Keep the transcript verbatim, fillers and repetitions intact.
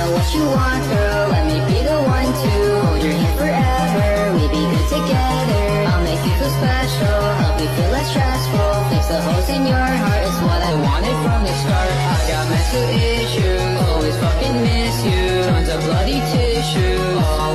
know what you want, girl. Let me be the one to hold your hand forever. We be good together. I'll make you feel special, help you feel less stressful. Fix the holes in your heart, it's what I wanted from the start. I got mental issues, always fucking miss you. Tons of bloody tissue.